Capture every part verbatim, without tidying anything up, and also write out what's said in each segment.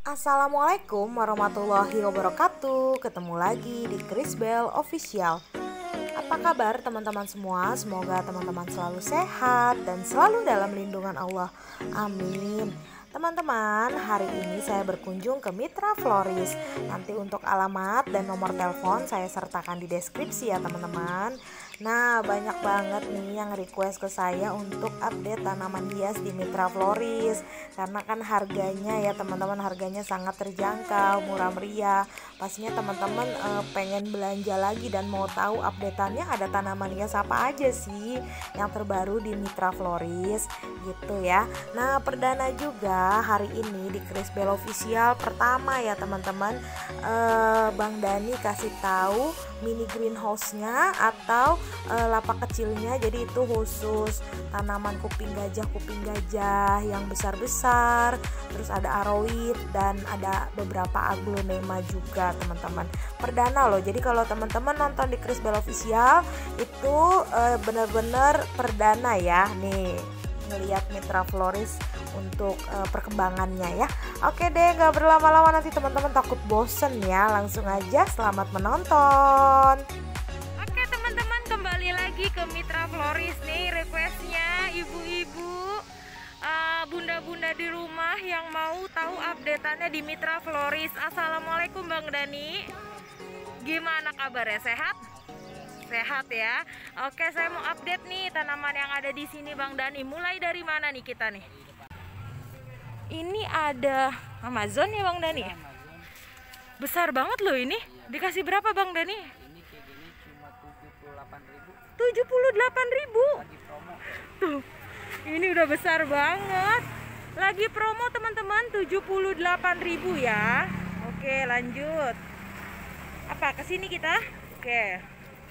Assalamualaikum warahmatullahi wabarakatuh. Ketemu lagi di Chris Bell Official. Apa kabar teman-teman semua? Semoga teman-teman selalu sehat dan selalu dalam lindungan Allah. Amin. Teman-teman, hari ini saya berkunjung ke Mitra Floris. Nanti untuk alamat dan nomor telepon saya sertakan di deskripsi ya teman-teman. Nah, banyak banget nih yang request ke saya untuk update tanaman hias di Mitra Floris. Karena kan harganya ya teman-teman, harganya sangat terjangkau, murah meriah. Pastinya teman-teman e, pengen belanja lagi dan mau tahu updateannya ada tanaman hias apa aja sih yang terbaru di Mitra Floris gitu ya. Nah, perdana juga hari ini di Chris Bell Official pertama ya teman-teman, e, Bang Dani kasih tahu mini greenhouse-nya atau e, lapak kecilnya. Jadi itu khusus tanaman kuping gajah kuping gajah yang besar-besar, terus ada aroid dan ada beberapa aglonema juga teman-teman. Perdana loh, jadi kalau teman-teman nonton di Chris Bell Official itu e, benar-benar perdana ya nih ngelihat Mitra Floris untuk uh, perkembangannya ya. Oke deh, gak berlama-lama nanti teman-teman takut bosen ya. Langsung aja selamat menonton. Oke teman-teman, kembali lagi ke Mitra Floris nih. Requestnya ibu-ibu, uh, bunda-bunda di rumah yang mau tahu updateannya di Mitra Floris. Assalamualaikum Bang Dani. Gimana kabarnya, sehat? Sehat ya. Oke, saya mau update nih tanaman yang ada di sini Bang Dani. Mulai dari mana nih kita nih? Ini ada Amazon ya Bang Dani? Besar banget loh ini. Dikasih berapa Bang Dani? Ini kayak gini cuma tujuh puluh delapan ribu. tujuh puluh delapan ribu. Lagi promo. Tuh. Ini udah besar banget. Lagi promo teman-teman, tujuh puluh delapan ribu ya. Oke, lanjut. Apa kesini kita? Oke.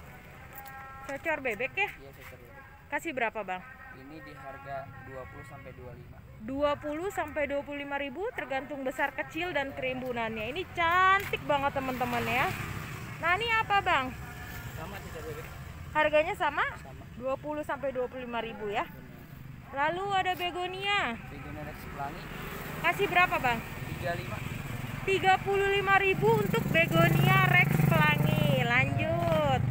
Cocor bebek ya? Iya, cocor bebek. Kasih berapa Bang? Ini di harga dua puluh sampai dua puluh lima. dua puluh sampai dua puluh lima ribu tergantung besar kecil dan kerimbunannya. Ini cantik banget teman-teman ya. Nah, ini apa Bang? Sama cocor bebek. Harganya sama? Sama. dua puluh sampai dua puluh lima ribu ya. Lalu ada begonia. Begonia Rex Pelangi Kasih berapa Bang? tiga puluh lima. tiga puluh lima ribu untuk begonia Rex Pelangi. Lanjut.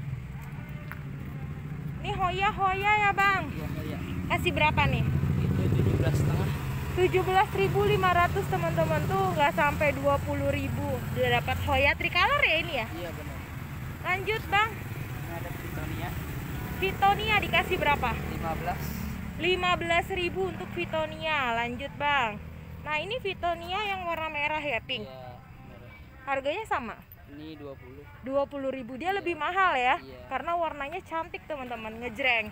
Ini hoya-hoya ya Bang. Iya, iya. Kasih berapa nih? Itu tujuh belas setengah. tujuh belas ribu lima ratus teman-teman, tuh nggak sampai dua puluh ribu. Udah dapat hoya tricolor ya ini ya. Iya benar. Lanjut Bang. Ini ada Pitonia Vitonia dikasih berapa? lima belas. lima belas ribu untuk Vitonia. Lanjut Bang. Nah, ini Vitonia yang warna merah ya, pink. Iya, merah. Harganya sama. Ini dua puluh. dua puluh ribu. Dia lebih mahal ya. Iya. Karena warnanya cantik teman-teman, ngejreng.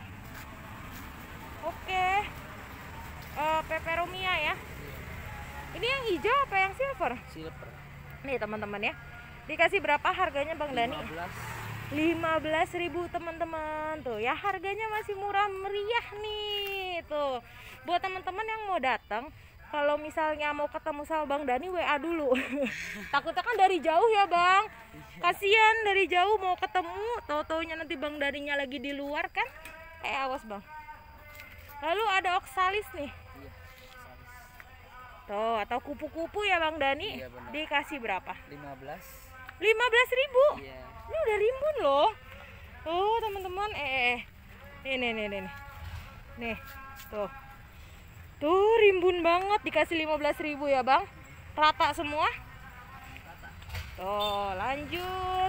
Oke. Uh, peperomia ya. Ini yang hijau apa yang silver? Silver. Nih teman-teman ya. Dikasih berapa harganya Bang Dani? lima belas. lima belas ribu teman-teman. Tuh ya, harganya masih murah meriah nih. Tuh. Buat teman-teman yang mau datang, kalau misalnya mau ketemu sama Bang Dani, W A dulu. Takutnya kan dari jauh ya Bang. Kasian dari jauh mau ketemu, tahu-taunya nanti Bang Daninya lagi di luar kan. Eh, awas Bang. Lalu ada oksalis nih. Iya. Tuh, atau kupu-kupu ya Bang Dani. Iya, benar. Dikasih berapa? lima belas. lima belas ribu. Iya. Ini udah rimbun loh. Tuh teman-teman, eh, eh, nih, nih, nih, nih, nih, tuh, tuh rimbun banget. Dikasih lima belas ribu ya Bang. Rata semua. Tuh, lanjut.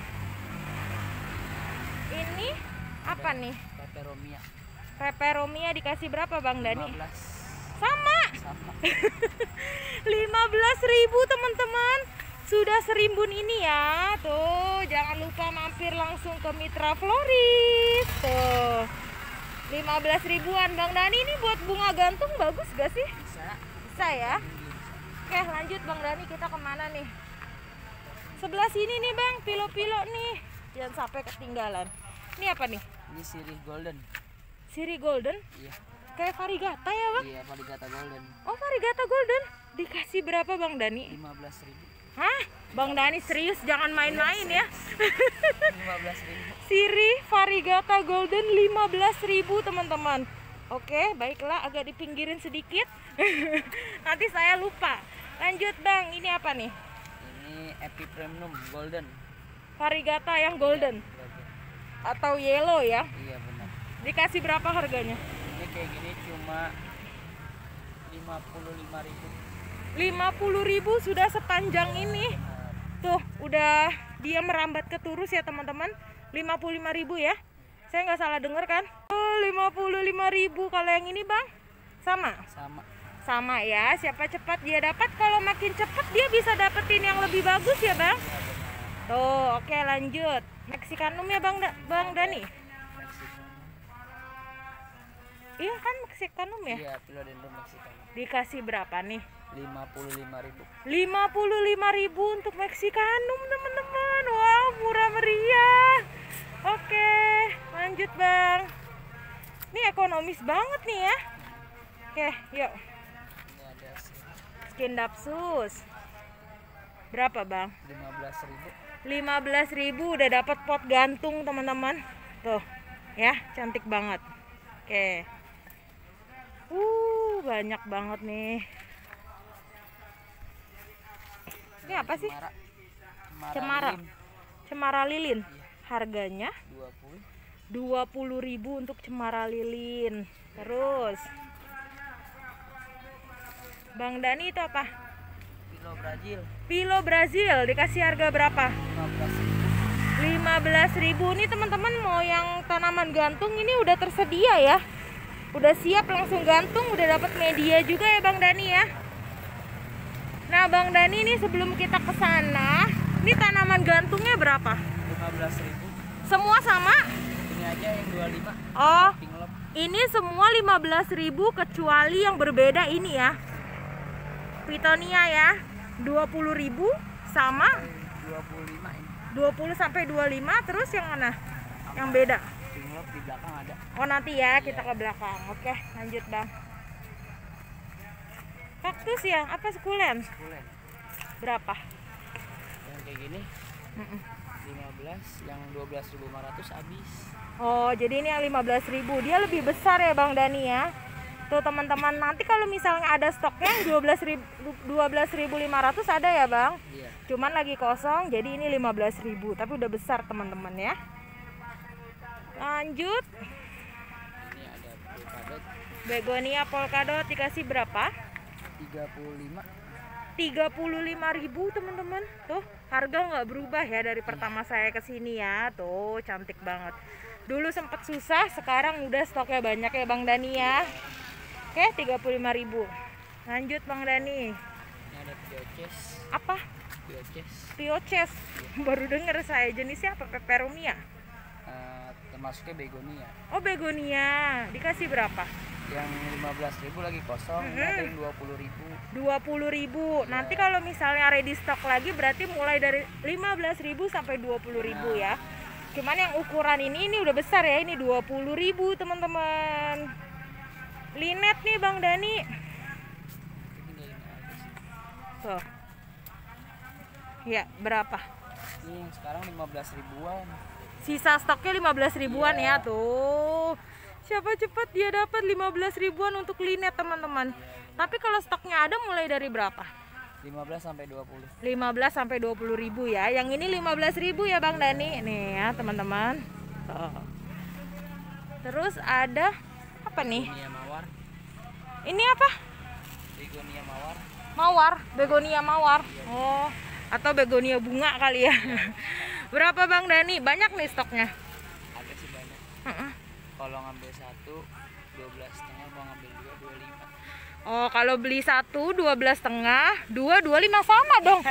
Ini apa nih? Peperomia Peperomia dikasih berapa Bang Dani? lima belas. Sama. Sama. lima belas ribu teman-teman. Sudah serimbun ini ya. Tuh, jangan lupa mampir langsung ke Mitra Floris. Tuh, lima belas ribuan Bang Dani. Ini buat bunga gantung bagus gak sih? Bisa. Bisa ya. Oke, lanjut Bang Dani, kita kemana nih? Sebelah sini nih Bang, pilo-pilo nih. Jangan sampai ketinggalan. Ini apa nih? Ini sirih golden. Siri golden. Iya. Kayak varigata ya Bang? Iya, varigata golden. Oh, varigata golden. Dikasih berapa Bang Dani? lima belas ribu. Hah? Bang Dani serius, jangan main-main ya. lima belas ribu. Siri varigata golden lima belas ribu teman-teman. Oke, baiklah, agak dipinggirin sedikit. Nanti saya lupa. Lanjut Bang, ini apa nih? Ini Epi Premium Golden. Varigata yang golden Golden. atau yellow ya. Iya benar. Dikasih berapa harganya? Ini kayak gini cuma lima puluh lima ribu. lima puluh ribu sudah sepanjang ini. Tuh, udah dia merambat ke Turus ya teman-teman. lima puluh lima ribu ya. Saya nggak salah dengar kan? Oh, lima puluh lima ribu. Kalau yang ini Bang? Sama? Sama. Sama ya. Siapa cepat dia dapat. Kalau makin cepat dia bisa dapetin yang lebih bagus ya Bang. Tuh, oke lanjut. Meksikanum ya Bang da Bang Dani? Mexican. Iya kan Meksikanum ya? Iya, Philodendron Mexican. Dikasih berapa nih? lima puluh lima ribu. lima puluh lima ribu untuk Meksikanum teman-teman. Wow, murah meriah. Oke, lanjut Bang. Ini ekonomis banget nih ya. Oke, yuk. Ini ada Skin Dapsus. Berapa Bang? lima belas ribu. lima belas ribu udah dapat pot gantung teman-teman. Tuh, ya, cantik banget. Oke. Uh, banyak banget nih. Ini apa sih? Cemara. Cemara. lilin. Cemara lilin. Iya. Harganya dua puluh. dua puluh ribu untuk cemara lilin. Terus Bang Dani itu apa? Pilo Brazil. Pilo Brazil dikasih harga berapa? lima belas ribu. lima belas ribu. Nih teman-teman mau yang tanaman gantung ini udah tersedia ya. Udah siap langsung gantung, udah dapat media juga ya Bang Dani ya. Nah Bang Dani ini sebelum kita ke sana, ini tanaman gantungnya berapa? lima belas ribu. Semua sama? Ini aja yang dua puluh lima. Oh, Pink Love. ini semua lima belas ribu kecuali yang berbeda ini ya. Pitonia ya, dua puluh ribu sama dua puluh lima ini. dua puluh sampai dua puluh lima. Terus yang mana? Yang beda? Pink Love di belakang ada. Oh nanti ya kita ke belakang. Oke lanjut Bang. Kaktus ya? Apa sukulen? Bulan. Berapa? Yang kayak gini Mm-mm. lima belas, yang dua belas ribu lima ratus habis. Oh jadi ini yang lima belas ribu. Dia lebih besar ya Bang Dani ya. Tuh teman-teman, nanti kalau misalnya ada stoknya dua belas ribu lima ratus ada ya Bang. Iya. Cuman lagi kosong jadi ini lima belas ribu. Tapi udah besar teman-teman ya. Lanjut. Ini ada polkadot Begonia polkadot dikasih berapa? tiga puluh lima. tiga puluh lima ribu teman-teman. Tuh harga nggak berubah ya dari pertama saya kesini ya. Tuh cantik banget. Dulu sempat susah, sekarang udah stoknya banyak ya Bang Dani ya. Oke tiga puluh lima ribu. Lanjut Bang Dani. Ini ada Pioches. Apa? Pioches. Pioches. Baru denger saya. Jenisnya apa? Peperomia. Uh, termasuknya begonia. Oh begonia. Dikasih berapa? Yang lima belas ribu lagi kosong. Ini ada yang dua puluh ribu. dua puluh ribu. Nanti kalau misalnya ready stock lagi berarti mulai dari lima belas ribu sampai dua puluh ribu ya. Cuman yang ukuran ini ini udah besar ya. Ini dua puluh ribu teman-teman. Linet nih Bang Dani. Ini tinggal ini aja sih. Tuh. Ya, berapa? Ini yang sekarang lima belas ribuan. Sisa stoknya lima belas ribuan Iya. ya tuh. Siapa cepat dia dapat lima belas ribuan untuk linet teman-teman. Tapi kalau stoknya ada mulai dari berapa? lima belas sampai dua puluh. lima belas sampai dua puluh ribu ya. Yang ini lima belas ribu ya Bang Dani. Nih ya teman-teman. Tuh. Terus ada apa nih? Begonia mawar. Ini apa? Begonia mawar. Mawar, begonia mawar. Oh, atau begonia bunga kali ya. Berapa Bang Dani? Banyak nih stoknya. Ada sih banyak. Heeh. Kalau ngambil satu dua belas setengah, mau ngambil dua dua puluh lima. Oh, kalau beli satu dua belas setengah, dua dua lima sama dong.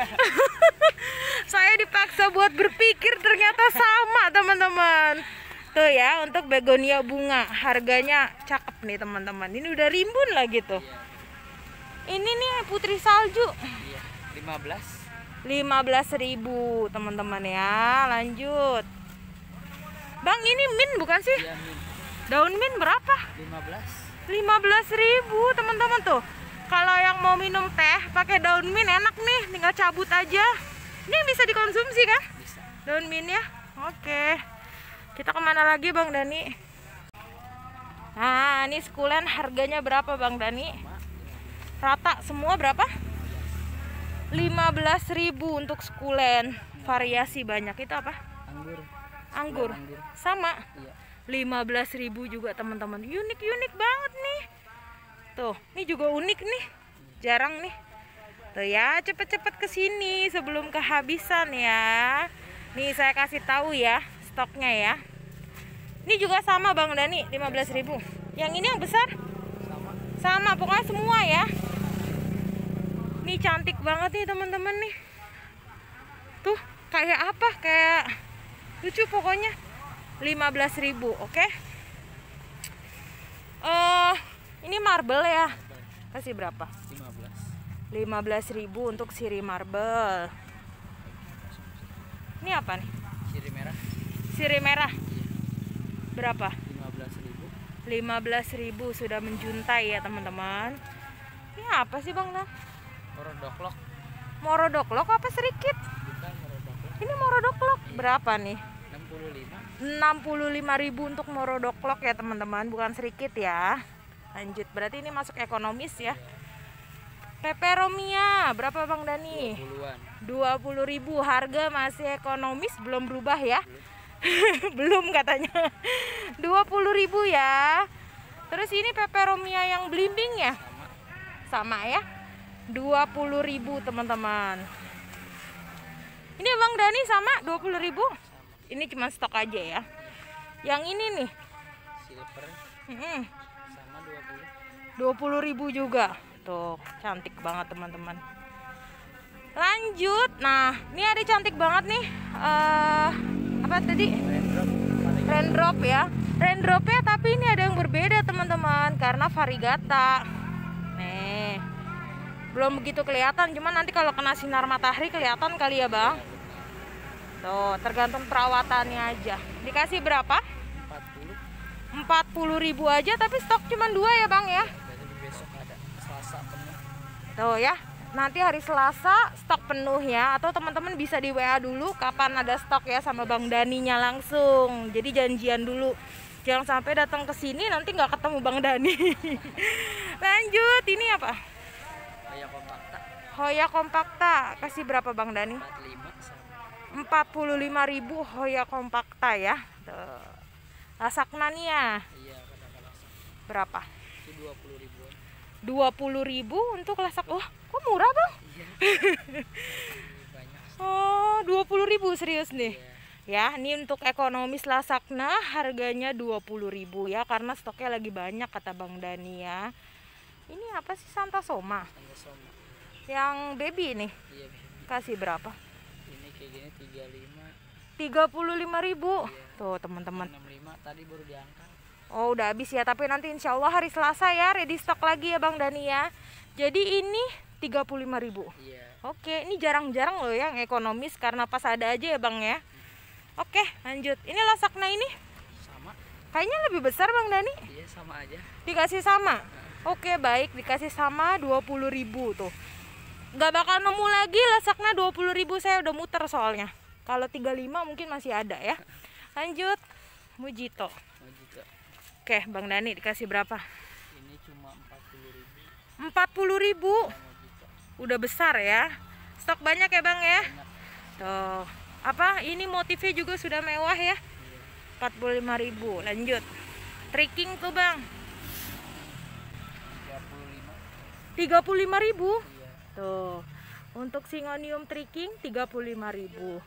Saya dipaksa buat berpikir ternyata sama teman-teman. Tuh ya untuk begonia bunga harganya cakep nih teman-teman. Ini udah rimbun lagi tuh. Iya. Ini nih putri salju. Iya, lima belas. lima belas ribu teman-teman ya. Lanjut. Bang ini mint bukan sih? Iya, min. Daun mint berapa? lima belas. lima belas ribu teman-teman tuh. Kalau yang mau minum teh pakai daun mint enak nih, tinggal cabut aja. Ini bisa dikonsumsi kan? Bisa. Daun mint ya. Oke. Kita kemana lagi Bang Dani? Nah ini sekulen harganya berapa Bang Dani? Rata semua berapa? lima belas ribu untuk sukulen. Variasi banyak. Itu apa? Anggur. Anggur. Anggur. Sama. Iya. lima belas ribu juga teman-teman. Unik-unik banget nih. Tuh, ini juga unik nih. Jarang nih. Tuh ya, cepet-cepet kesini sebelum kehabisan ya. Nih saya kasih tahu ya stoknya ya. Ini juga sama Bang Dani, lima belas ribu. Yang ini yang besar? Sama. Sama, pokoknya semua ya. Ini cantik banget nih teman-teman nih. Tuh, kayak apa? Kayak lucu pokoknya. lima belas ribu, oke? Okay? Uh, ini marble ya. Kasih berapa? lima belas. lima belas ribu untuk siri marble. Ini apa nih? Siri merah. Siri merah. Berapa? lima belas ribu. lima belas ribu sudah menjuntai ya teman-teman. Ini apa sih Bang Nah? Morodoklok. Morodoklok apa sedikit? Bukan morodoklok. Ini morodoklok berapa nih? enam puluh lima. enam puluh lima ribu untuk morodoklok ya teman-teman, bukan sedikit ya. Lanjut, berarti ini masuk ekonomis ya. Peperomia berapa Bang Dani? dua puluhan. dua puluh ribu, harga masih ekonomis, belum berubah ya. Belum katanya. dua puluh ribu ya. Terus ini peperomia yang belimbing ya? Sama. Sama ya. dua puluh ribu teman-teman. Ini Bang Dani sama dua puluh ribu. Ini cuma stok aja ya. Yang ini nih Silver. hmm, Sama dua puluh. dua puluh ribu juga. Tuh, cantik banget teman-teman. Lanjut. Nah, ini ada cantik banget nih. Eh, apa tadi? Raindrop. Paling Raindrop ya. Raindropnya tapi ini ada yang berbeda teman-teman, karena variegata. Nih, belum begitu kelihatan, cuman nanti kalau kena sinar matahari kelihatan kali ya Bang. Tuh, tergantung perawatannya aja. Dikasih berapa? empat puluh. empat puluh ribu aja, tapi stok cuma dua ya Bang ya. Jadi besok ada Selasa penuh. Tuh ya, nanti hari Selasa stok penuh ya. Atau teman-teman bisa di W A dulu kapan ada stok ya sama Bang Daninya langsung. Jadi janjian dulu. Jangan sampai datang ke sini nanti nggak ketemu Bang Dani. Lanjut, ini apa? Hoya kompakta. Hoya kompakta. Kasih berapa Bang Dani? empat puluh lima sama. empat puluh lima ribu Hoya kompakta ya. Tuh. Lasaknania Iya, kata-kata. berapa? Itu dua puluh ribuan. dua puluh ribu untuk lasak. Wah, kok murah Bang? Iya. Banyak. Oh, dua puluh ribu serius nih. Iya. Ya, ini untuk ekonomis lasakna harganya dua puluh ribu ya, karena stoknya lagi banyak kata Bang Dani ya. Ini apa sih, Santa Soma? Tanda soma. Yang baby nih. Iya, baby. Kasih berapa? Ini kayak gini tiga puluh lima. tiga puluh lima ribu. Iya. Tuh, teman-teman. enam puluh lima tadi baru diangkat. Oh, udah habis ya, tapi nanti insya Allah hari Selasa ya ready stok lagi ya Bang Dani ya. Jadi ini tiga puluh lima ribu. Iya. Oke, ini jarang-jarang loh yang ekonomis karena pas ada aja ya Bang ya. Oke, lanjut. Ini lasakna ini Sama. kayaknya lebih besar Bang Dani. Iya, sama aja. Dikasih sama. Oke, baik, dikasih sama dua puluh ribu tuh. Nggak bakal nemu lagi lasakna dua puluh ribu, saya udah muter soalnya. Kalau tiga puluh lima mungkin masih ada ya. Lanjut, Mujito. Mojito. Oke, Bang Dani dikasih berapa? Ini cuma empat puluh ribu. empat puluh ribu. Mojito. Udah besar ya. Stok banyak ya Bang ya. Banyak. Tuh. Apa? Ini motifnya juga sudah mewah ya. Iya. empat puluh lima ribu. Lanjut. Tricking tuh Bang. tiga puluh lima. tiga puluh lima ribu. Iya. Tuh. Untuk Singonium tricking tiga puluh lima ribu.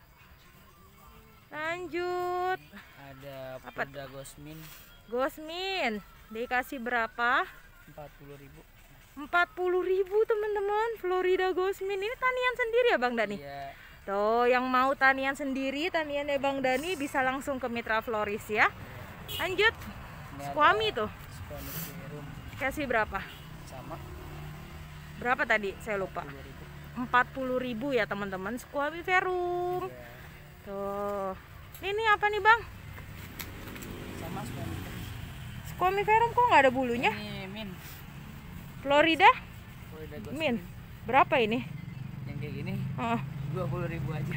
Lanjut. Ada Apa? Perda Gosmin Gosmin. Dikasih berapa? empat puluh ribu. empat puluh ribu teman-teman. Florida Gosmin. Ini tanian sendiri ya Bang Dani? Iya. Tuh, yang mau tanian sendiri, taniannya Bang Dani bisa langsung ke Mitra Floris ya. Lanjut. Ini Squami ada tuh. Squami serum. Kasih berapa? Sama Berapa tadi? Saya lupa. sepuluh ribu. empat puluh ribu ya teman-teman. Squami verum. Iya. Tuh. Ini apa nih Bang? Sama Squami. Squami verum kok nggak ada bulunya? Ini min. Florida? Florida Gosmin. Min. Berapa ini? Yang kayak gini Oh. dua puluh ribu aja.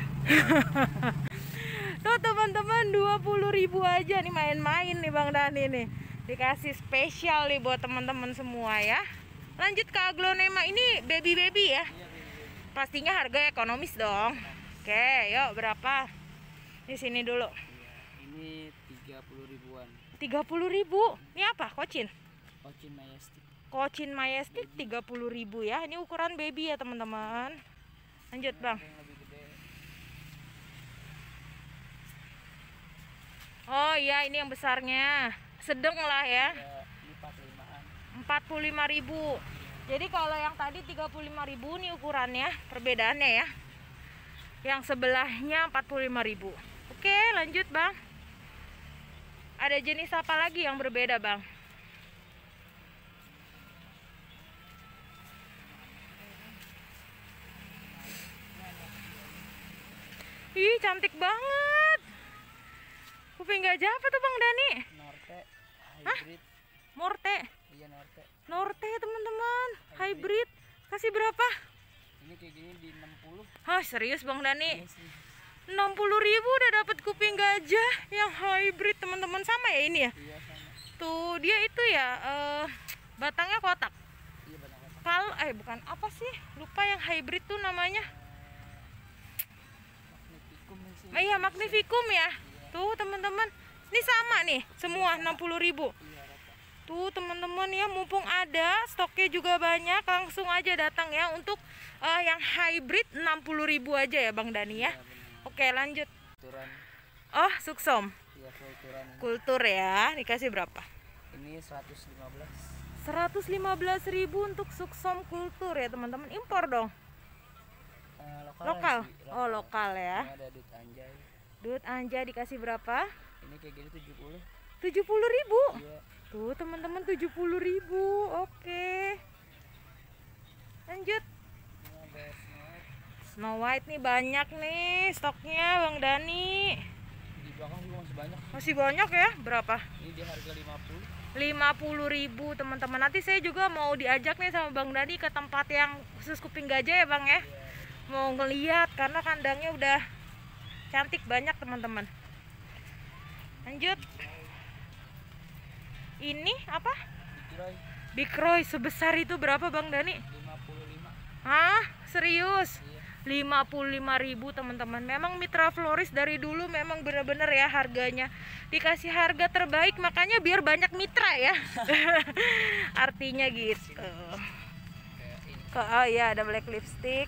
Tuh teman-teman, dua puluh ribu aja nih, main-main nih Bang Dani nih. Dikasih spesial nih buat teman-teman semua ya. Lanjut ke aglonema, ini baby-baby ya. Iya, baby. pastinya harga ekonomis dong. Oke, yuk berapa? Di sini dulu. Iya, ini tiga puluh ribuan. tiga puluh ribu. Ini apa? Kocin. Kocin Majestic. Kocin Majestic tiga puluh ribu ya. Ini ukuran baby ya, teman-teman. Lanjut, Bang. Yang lebih gede. Oh iya, ini yang besarnya. Sedang lah ya. Ya, ini empat puluh limaan. empat puluh lima ribu. Jadi kalau yang tadi tiga puluh lima ribu nih ukurannya, perbedaannya ya. Yang sebelahnya empat puluh lima ribu. Oke, lanjut, Bang. Ada jenis apa lagi yang berbeda, Bang? Ih, cantik banget. Kuping gajah apa tuh, Bang Dani? Norte hybrid. Morte. Iya, Norte. Norte, teman-teman. Hybrid. Hybrid. Kasih berapa? Ini kayak gini di enam puluh. Hah, serius, Bang Dani? Iya sih. enam puluh ribu udah dapat kuping gajah yang hybrid, teman-teman. Sama ya ini ya? Iya, sama. Tuh, dia itu ya eh, batangnya kotak. Iya, banyak-banyak. Kal eh bukan apa sih? Lupa yang hybrid tuh namanya. Magnificum nih sih. Oh, iya, Magnificum ya. Tuh, teman-teman. Ini sama nih, semua enam puluh ribu. Iya, rata. Tuh, teman-teman ya, mumpung ada, stoknya juga banyak, langsung aja datang ya untuk eh, yang hybrid enam puluh ribu aja ya, Bang Dani ya. Iya, benar. Oke, lanjut. Kulturan. Oh, Suksom. Iya, kulturan. Kultur ya. Dikasih berapa? Ini seratus lima belas. seratus lima belas ribu untuk Suksom Kultur ya, teman-teman. Impor dong. Eh, lokal. Lokal. sih, Oh, lokal ya. Ini ada Dut Anjay. Dut Anja dikasih berapa? Ini kayak gini tujuh puluh. tujuh puluh ribu. Iya. Tuh, teman-teman, tujuh puluh ribu. Oke. Lanjut. Ini ada Snow. Snow White nih banyak nih stoknya, Bang Dani. Di belakang juga masih banyak. Masih banyak ya? Berapa? Ini di harga lima puluh. lima puluh ribu, teman-teman. Nanti saya juga mau diajak nih sama Bang Dani ke tempat yang khusus kuping gajah ya, Bang ya. Iya. Mau ngeliat karena kandangnya udah cantik banyak, teman-teman. Lanjut. Ini apa? Dikroy Big Roy sebesar itu berapa, Bang Dani? lima puluh lima. Hah? Serius? Iya. lima puluh lima ribu, teman-teman. Memang Mitra Floris dari dulu memang bener-bener ya harganya dikasih harga terbaik, makanya biar banyak mitra ya. Artinya gitu. Kayak ini. Ke, oh iya, ada black lipstick.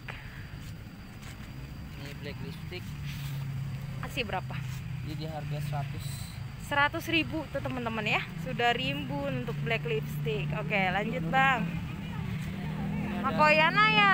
Ini black lipstick. Kasih berapa? Ini di harga seratus. seratus ribu tuh, teman-teman ya. Sudah rimbun untuk black lipstick. Oke, lanjut, Bang. Makoyana ya.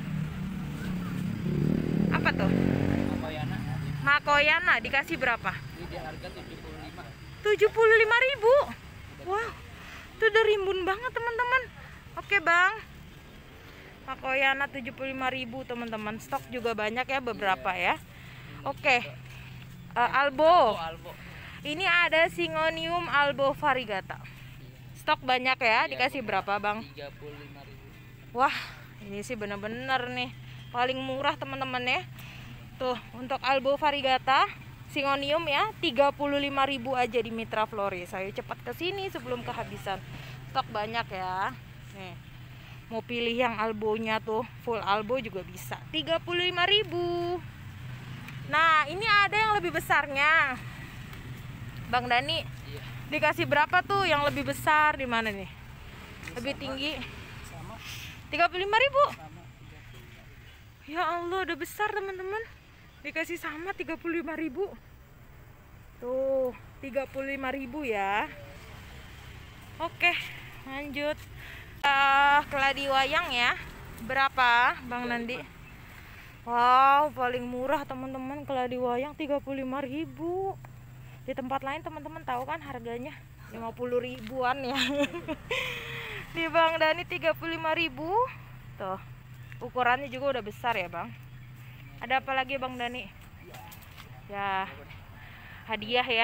Apa tuh? Makoyana. Makoyana dikasih berapa? Ini di harga tujuh puluh lima. tujuh puluh lima ribu. Wow, itu udah rimbun banget, teman-teman. Oke, Bang. Makoyana tujuh puluh lima ribu, teman-teman. Stok juga banyak ya, beberapa ya. Oke. Uh, Albo. Oh, Albo. Ini ada Syngonium Albo Variegata. Stok banyak ya, dikasih berapa, Bang? tiga puluh lima ribu. Wah, ini sih bener-bener nih paling murah, teman-teman ya. Tuh, untuk Albo Variegata Syngonium ya, tiga puluh lima ribu aja di Mitra Floris. Ayo cepat ke sini sebelum kehabisan. Stok banyak ya. Nih. Mau pilih yang albonya tuh, full albo juga bisa. tiga puluh lima ribu. Nah, ini ada yang lebih besarnya. Bang Dani, Iya. dikasih berapa tuh yang lebih besar, di mana nih? Lebih tinggi. Sama. tiga puluh lima ribu. Sama tiga puluh lima ribu. Ya Allah, udah besar, teman-teman. Dikasih sama tiga puluh lima ribu. Tuh, tiga puluh lima ribu ya. Oke, lanjut. Uh, keladi wayang ya. Berapa, Bang Nandi? Wow, paling murah, teman-teman, keladi wayang tiga puluh lima ribu. Di tempat lain teman-teman tahu kan harganya lima puluh ribuan ya. Di Bang Dani tiga puluh lima ribu. Tuh, ukurannya juga udah besar ya, Bang. Ada apa lagi, Bang Dani? Ya, hadiah ya.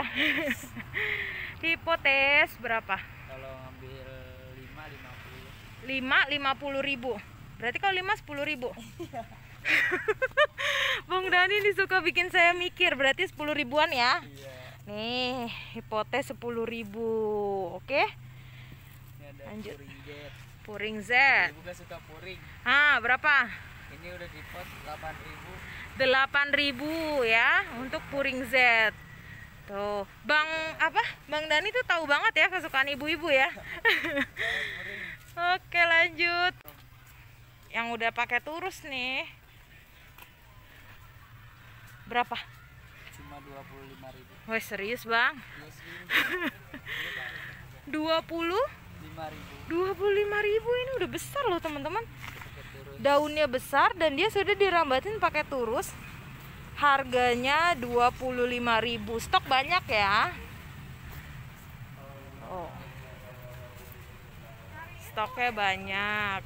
Hipotes berapa? Kalau ngambil lima lima puluh. lima lima puluh ribu. Berarti kalau lima sepuluh ribu. Bang Dani ini suka bikin saya mikir. Berarti sepuluh ribuan ya. Iya. Nih, hipotes sepuluh ribu. Oke. Ini ada Lanjut. puring jet. Puring Z. Ibu gak suka puring. Ah, berapa? Ini udah di pot delapan ribu. delapan ribu ya untuk puring Z. Tuh, Bang apa? Bang Dani tuh tahu banget ya kesukaan ibu-ibu ya. Oke, lanjut. Yang udah pakai turus nih. Berapa? Cuma dua puluh lima ribu. Wah, serius, Bang? Iya sih. dua puluh lima ribu. dua puluh lima ribu ini udah besar loh, teman-teman. Turun. Daunnya besar dan dia sudah dirambatin pakai turus. Harganya dua puluh lima ribu. Stok banyak ya. Oh. Stoknya banyak.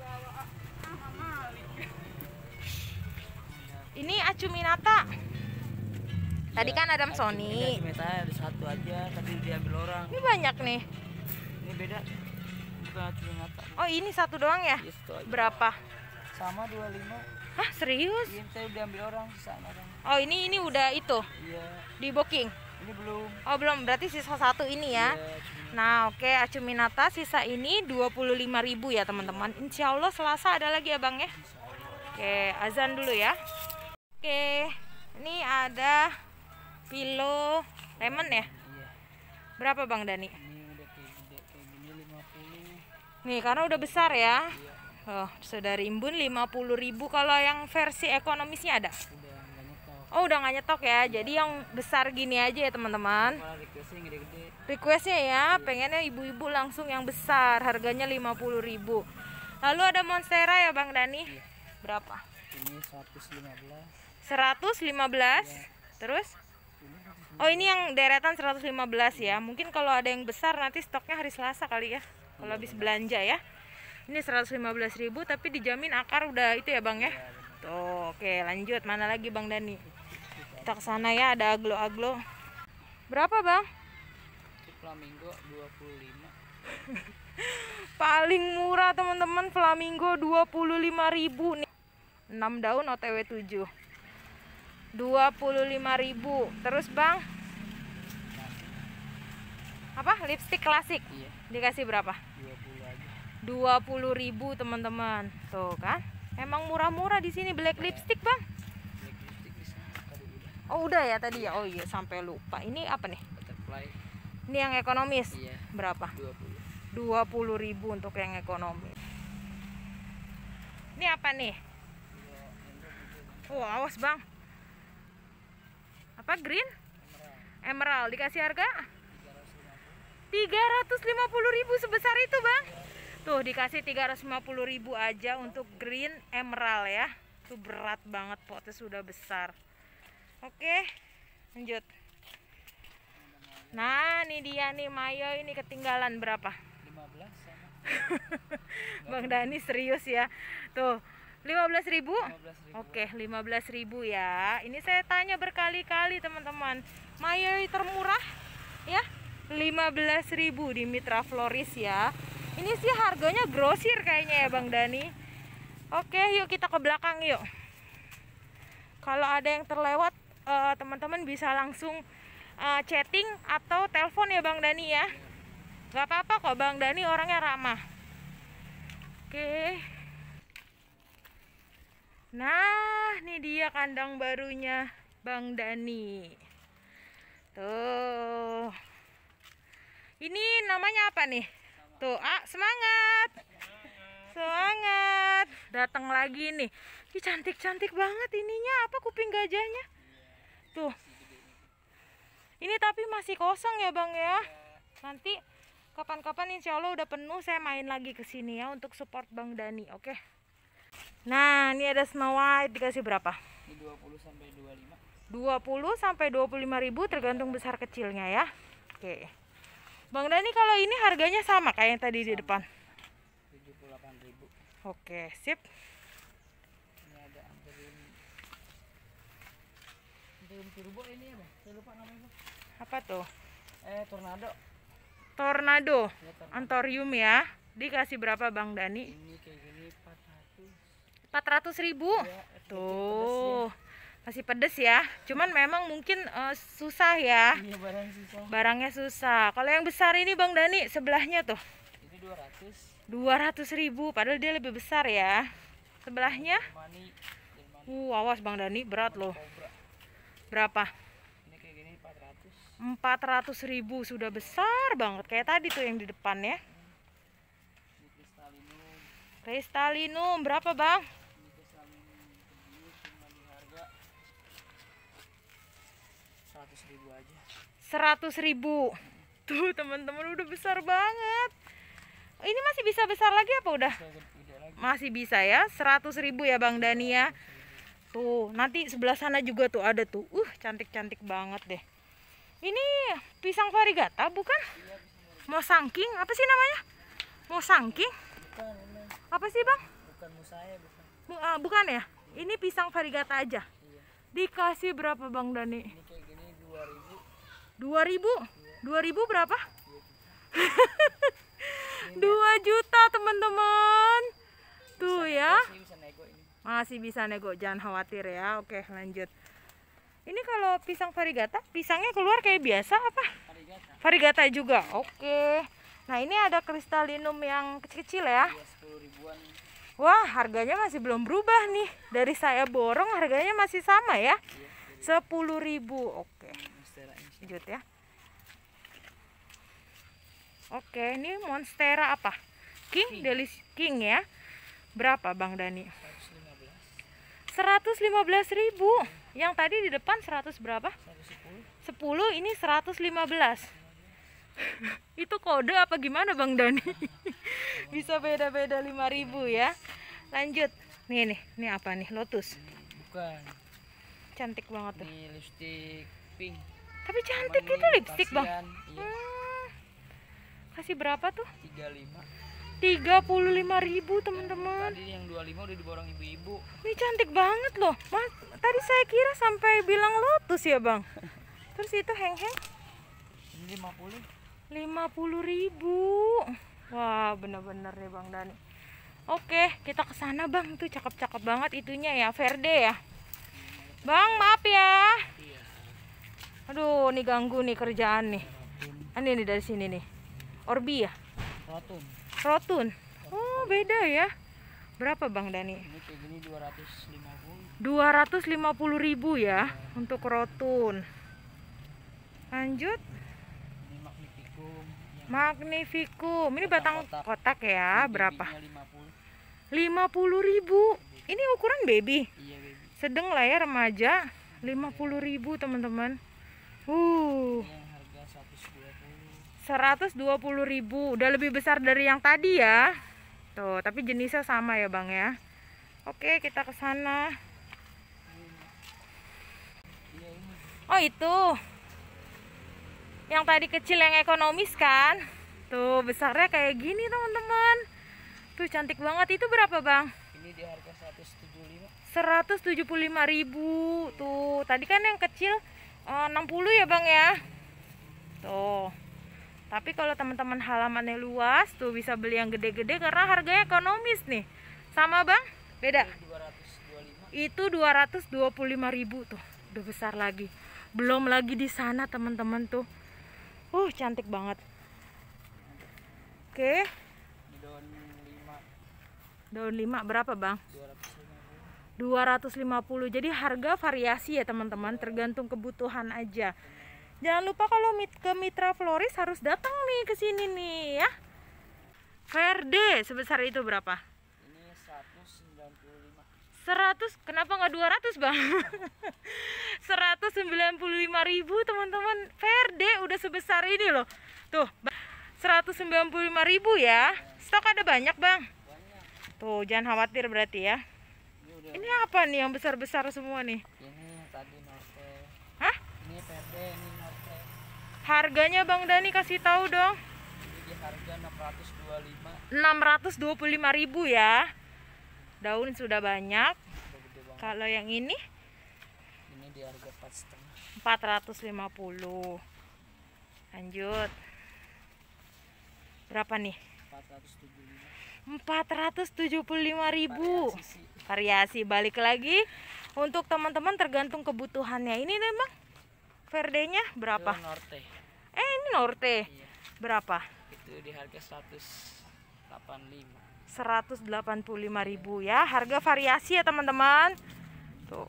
Ini Acuminata. Tadi kan Adam Sony. Saya ada satu aja, tadi diambil orang. Ini banyak nih. Ini beda. Bukan Acuminata. Oh, ini satu doang ya? Iya, satu aja. Berapa? Sama dua puluh lima. Hah, serius? Ini saya udah ambil orang, sisaan orang. Oh, ini ini udah itu Iya. di booking. Ini belum. Oh, belum. Berarti sisa satu ini ya. Iya, Acuminata. Nah, oke, Acuminata sisa ini dua puluh lima ribu ya, teman-teman. Insya Allah Selasa ada lagi ya, Bang ya. Oke, azan dulu ya. Oke, ini ada Pilo lemon ya. Iya. Berapa, Bang Dani? Ini udah kayak gede kayak gini lima puluh. Nih, karena udah besar ya. Iya. Oh, sudah rimbun lima puluh ribu. Kalau yang versi ekonomisnya ada? Udah enggak nyetok. Oh, udah nggak nyetok ya. Jadi yang besar gini aja ya, teman-teman. Malah requestnya yang gede-gede. Requestnya ya, pengennya ibu-ibu langsung yang besar, harganya lima puluh ribu. Lalu ada Monstera ya, Bang Dani. Iya. Berapa? Ini seratus lima belas. seratus lima belas. Iya. Terus? Ini seratus. Oh, ini yang deretan seratus lima belas ya. Mungkin kalau ada yang besar nanti stoknya hari Selasa kali ya. Kalau habis belanja ya. Ini seratus lima belas ribu tapi dijamin akar udah itu ya, Bang ya. Tuh, oke, lanjut. Mana lagi, Bang Dani? Kita ke sana ya, ada aglo-aglo. Berapa, Bang? Ini flamingo dua puluh lima. Paling murah, teman-teman, flamingo dua puluh lima ribu nih. enam daun O T W tujuh. dua puluh lima ribu. Terus, Bang? Apa? Lipstick klasik. Iya, Dikasih berapa? dua puluh aja. dua puluh ribu, teman-teman. Tuh kan? Emang murah-murah di sini black lipstick, Bang. Black lipstick di sana tadi udah. Oh, udah ya tadi ya. Oh iya, sampai lupa. Ini apa nih? Butterfly. Ini yang ekonomis. Iya, Berapa? dua puluh. dua puluh ribu untuk yang ekonomis. Ini apa nih? Oh, awas, Bang. Apa green? Emerald. Dikasih harga tiga ratus lima puluh ribu, sebesar itu, Bang. Tuh, dikasih tiga ratus lima puluh ribu aja untuk green emerald ya. Itu berat banget, potnya sudah besar. Oke, lanjut. Nah, ini dia nih Mayo, ini ketinggalan berapa? lima belas sama. Bang Dani serius ya. Tuh, lima belas ribu. lima belas ribu. Oke, lima belas ribu ya. Ini saya tanya berkali-kali, teman-teman. Mayo termurah ya, lima belas ribu di Mitra Floris ya. Ini sih harganya grosir kayaknya ya, Bang Dani. Oke, yuk kita ke belakang yuk. Kalau ada yang terlewat, eh, teman-teman bisa langsung eh, chatting atau telepon ya, Bang Dani ya. Gak apa-apa kok, Bang Dani orangnya ramah. Oke. Nah, ini dia kandang barunya Bang Dani. Tuh. Ini namanya apa nih? Tuh, ah, semangat. Semangat. Datang lagi nih. Ih, cantik-cantik banget ininya. Apa kuping gajahnya? Tuh. Ini tapi masih kosong ya, Bang ya. Nanti kapan-kapan insya Allah udah penuh saya main lagi ke sini ya untuk support Bang Dani, oke? Nah, ini ada Snow White, dikasih berapa? Ini dua puluh sampai dua puluh lima. dua puluh sampai dua puluh lima ribu tergantung besar kecilnya ya. Oke. Bang Dani, kalau ini harganya sama kayak yang tadi di depan. tujuh puluh delapan ribu. Oke, sip. Ini ada Anthurium. Anthurium turbo ini ya, Bang. Saya lupa namanya. Apa tuh? Eh, tornado. Tornado. Ya, tornado. Anthurium ya. Dikasih berapa, Bang Dani? Ini kayak gini empat ratus. empat ratus ribu. Ya, Tuh. Masih pedes ya. Cuman memang mungkin eh, susah ya. Ini barang susah. Barangnya susah. Kalau yang besar ini, Bang Dani, sebelahnya tuh Ini dua ratus. dua ratus ribu. Padahal dia lebih besar ya. Sebelahnya? Jermani, Jermani. Uh, awas Bang Dani, berat loh. Cobra. Berapa? Ini kayak gini empat ratus. empat ratus ribu, sudah besar banget kayak tadi tuh yang di depan ya. Ini Kristalinum. Kristalinum berapa Bang? Ini Kristalinum kedua cuma di harga seratus ribu aja. seratus ribu. Tuh teman-teman udah besar banget. Ini masih bisa besar lagi apa udah? Bisa gede lagi. Masih bisa ya, seratus ribu ya Bang Dani ya. Tuh, nanti sebelah sana juga tuh ada tuh. Uh, cantik-cantik banget deh. Ini pisang varigata bukan? Mosangking, apa sih namanya? Mosangking? Bukan ini. Apa sih Bang? Bukan musaya bukan. Bu- ah, bukan ya? Ini pisang varigata aja. Iya. Dikasih berapa Bang Dani? Ini kayak gini dua ribu. dua ribu? dua ribu berapa? dua juta teman-teman. Tuh ya. Masih bisa nego ini. Masih bisa nego, jangan khawatir ya. Oke, lanjut. Ini kalau pisang varigata, pisangnya keluar kayak biasa apa? Varigata. Varigata juga. Oke. Nah, ini ada kristalinum yang kecil-kecil ya. Iya sepuluh ribuan. Wah, harganya masih belum berubah nih. Dari saya borong harganya masih sama ya. sepuluh ribu. Oke. Monstera ini Lanjut ya. Oke, ini Monstera apa? King, King. Delis King ya. Berapa Bang Dani? seratus lima belas. seratus lima belas ribu. Yang tadi di depan seratus berapa? seratus sepuluh. sepuluh, ini seratus lima belas. Itu kode apa gimana Bang Dani? Bisa beda-beda lima ribu ya. Lanjut. Nih nih, ini apa nih? Lotus. Bukan. Cantik banget tuh. Ini lipstick pink. Tapi cantik Cuman itu ini lipstick Bang. kasihan. Iya. Hmm. Kasih berapa tuh? tiga puluh lima. tiga puluh lima ribu teman-teman. Tadi yang dua puluh lima udah diborong ibu-ibu. Ini cantik banget loh. Mas, tadi saya kira sampai bilang lotus ya Bang. Terus itu heng-heng Ini lima puluh. lima puluh ribu. Wah, bener-bener nih Bang Dani. Oke, kita ke sana Bang. Tuh cakep-cakep banget itunya ya, Verde ya. Bang, maaf ya. Iya. Aduh, nih ganggu nih kerjaan nih. Rotun. Ini nih dari sini nih. Orbi ya? Rotun. Rotun. Oh, beda ya. Berapa Bang Dani? Ini kayak gini dua ratus lima puluh. dua ratus lima puluh ribu ya untuk rotun. Lanjut. Ini magnificum. Yang Magnificum. Ini batang Kotak-kotak. kotak ya. Berapa? babynya lima puluh. lima puluh ribu. Ini ukuran baby. Iya, baby. Sedang lah ya remaja. lima puluh ribu teman-teman. Uh, Ini yang harga seratus dua puluh. seratus dua puluh ribu. Udah lebih besar dari yang tadi ya. Tuh, tapi jenisnya sama ya Bang ya. Oke, kita ke sana. Iya, ini. Oh, itu. Yang tadi kecil yang ekonomis kan? Tuh, besarnya kayak gini teman-teman. Tuh, cantik banget. Itu berapa Bang? Ini di harga seratus tujuh puluh lima. seratus tujuh puluh lima ribu. Tuh, tadi kan yang kecil eh, enam puluh ya Bang ya. Tuh. Tapi kalau teman-teman halamannya luas, tuh bisa beli yang gede-gede karena harganya ekonomis nih. Sama Bang? Beda. dua ratus dua puluh lima. Itu dua ratus dua puluh lima ribu tuh. Udah besar lagi. Belum lagi di sana teman-teman tuh. Uh, cantik banget. Oke, Ini daun lima. daun lima berapa Bang? dua ratus lima puluh. dua ratus lima puluh. Jadi harga variasi ya teman-teman, tergantung kebutuhan aja. Jangan lupa kalau mit ke Mitra Floris harus datang nih ke sini nih ya. Verde sebesar itu berapa? Ini seratus sembilan puluh lima. seratus, kenapa nggak dua ratus Bang? seratus sembilan puluh lima ribu teman-teman. Verde udah sebesar ini loh. Tuh, seratus sembilan puluh lima ribu ya. Stok ada banyak Bang. Banyak. Tuh, jangan khawatir berarti ya. Ini udah. Ini apa nih yang besar-besar semua nih? Ini yang tadi Norte. Hah? Ini Verde, ini Norte. Harganya Bang Dani kasih tahu dong. Ini di harga enam ratus dua puluh lima. enam ratus dua puluh lima ribu ya. Daun sudah banyak. Udah gede banget. Kalau yang ini Ini di harga empat setengah. empat ratus lima puluh. Lanjut. Berapa nih? empat ratus tujuh puluh lima. empat ratus tujuh puluh lima ribu. Variasi sih. Variasi balik lagi untuk teman-teman tergantung kebutuhannya. Ini nih Bang. Verdenya berapa? Itu Norte. Eh, ini Norte. Iya. Berapa? Itu di harga seratus delapan puluh lima. seratus delapan puluh lima ribu ya. Harga variasi ya teman-teman. Tuh.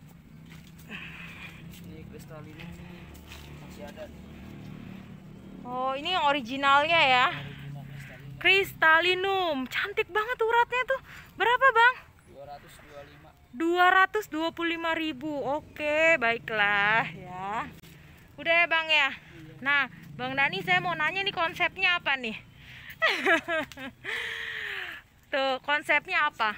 Ini kristalin ini masih ada. Oh, ini yang originalnya ya. Original kristalin Kristalinum. Cantik banget uratnya tuh. Berapa, Bang? dua ratus dua puluh lima. dua ratus dua puluh lima ribu. Oke, baiklah ya. Udah ya, Bang ya. Nah, Bang Dani, saya mau nanya nih, konsepnya apa nih? Tuh, konsepnya apa?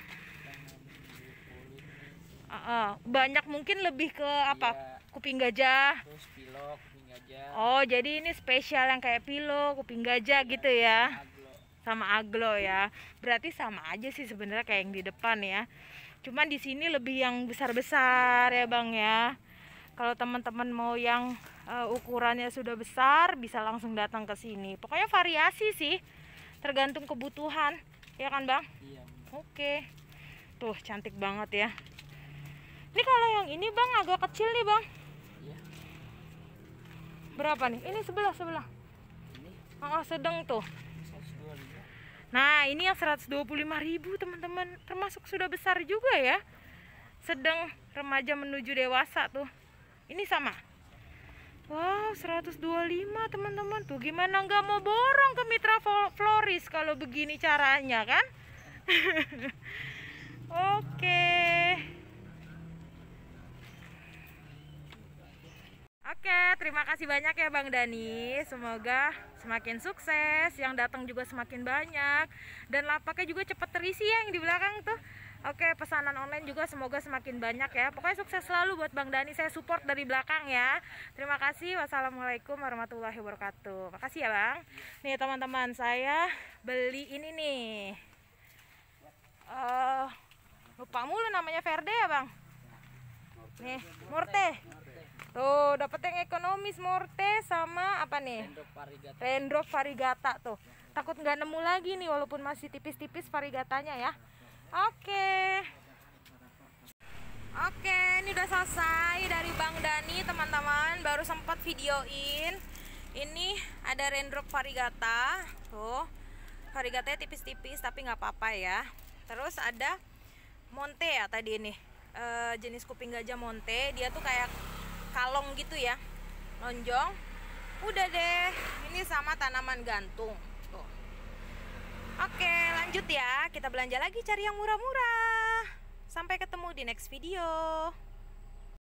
Uh, uh, banyak mungkin lebih ke apa? Iya. Kuping gajah. Terus pilok, kuping gajah, Oh, jadi ini spesial yang kayak pilo, kuping gajah gitu ya. aglo. Sama aglo ya. Berarti sama aja sih sebenarnya kayak yang di depan ya. Cuman di sini lebih yang besar-besar ya, Bang ya. Kalau teman-teman mau yang uh, ukurannya sudah besar, bisa langsung datang ke sini. Pokoknya variasi sih, tergantung kebutuhan, ya kan, Bang? Iya. Oke. Tuh, cantik banget ya. Ini kalau yang ini, Bang, agak kecil nih, Bang. Iya. Berapa nih? Ini sebelah sebelah. Ini Oh, sedang tuh. seratus dua puluh lima. Nah, ini yang seratus dua puluh lima ribu teman-teman. Termasuk sudah besar juga ya. Sedang remaja menuju dewasa tuh. Ini sama. Wow, seratus dua puluh lima teman-teman. Tuh gimana nggak mau borong ke Mitra Floris kalau begini caranya kan? Oke. Oke, terima kasih banyak ya Bang Dani. Semoga semakin sukses, yang datang juga semakin banyak, dan lapaknya juga cepat terisi ya yang di belakang tuh. Oke, pesanan online juga semoga semakin banyak ya. Pokoknya sukses selalu buat Bang Dani. Saya support dari belakang ya. Terima kasih. Wassalamualaikum warahmatullahi wabarakatuh. Makasih ya Bang. Nih teman-teman, saya beli ini nih. Uh, lupa mulu namanya Verde ya Bang. Nih, Morte. Tuh, dapet yang ekonomis Morte sama apa nih? Rendrop varigata. Rendrop varigata tuh. Takut nggak nemu lagi nih walaupun masih tipis-tipis varigatanya ya. Oke. Oke, ini udah selesai dari Bang Dani teman-teman. Baru sempat videoin. Ini ada Rendrop varigata. Tuh, varigatanya tipis-tipis tapi nggak apa-apa ya. Terus ada Monte ya tadi ini. E, jenis kuping gajah Monte. Dia tuh kayak kalong gitu ya, lonjong. Udah deh, ini sama tanaman gantung tuh. Oke, lanjut ya, kita belanja lagi cari yang murah-murah. Sampai ketemu di next video.